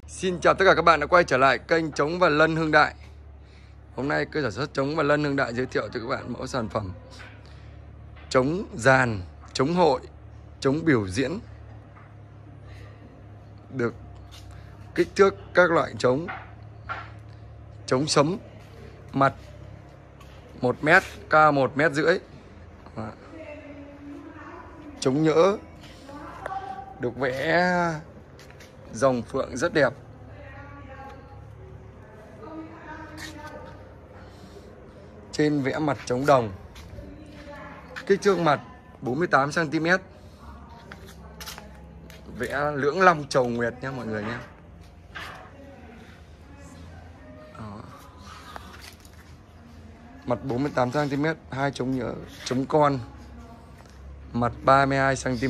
Xin chào tất cả các bạn đã quay trở lại kênh Trống và Lân Hưng Đại. Hôm nay cơ sở sản xuất Trống và Lân Hưng Đại giới thiệu cho các bạn mẫu sản phẩm trống dàn, trống hội, trống biểu diễn. Được kích thước các loại trống: trống sấm mặt 1m, cao 1m50 m. Trống nhỡ được vẽ rồng phượng rất đẹp. Trên vẽ mặt trống đồng. Kích thước mặt 48 cm. Vẽ lưỡng long chầu nguyệt nha mọi người nhé. Đó. Mặt 48 cm, hai trống nhỡ, trống con. Mặt 32 cm.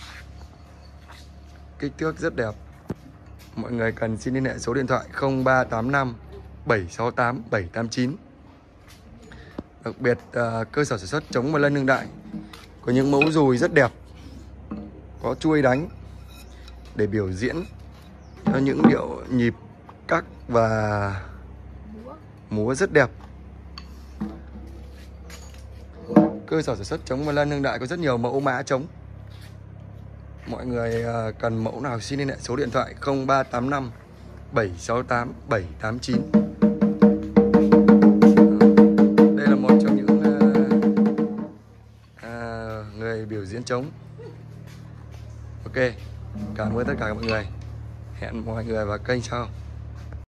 Kích thước rất đẹp. Mọi người cần xin liên hệ số điện thoại 0385 768 789. Đặc biệt cơ sở sản xuất Trống và Lân Hưng Đại có những mẫu dùi rất đẹp, có chuôi đánh để biểu diễn theo những điệu nhịp các và múa rất đẹp. Cơ sở sản xuất Trống và Lân Hưng Đại có rất nhiều mẫu mã trống. Mọi người cần mẫu nào xin liên hệ số điện thoại 0385 768 789. Đây là một trong những người biểu diễn trống. Ok, cảm ơn tất cả mọi người. Hẹn mọi người vào kênh sau.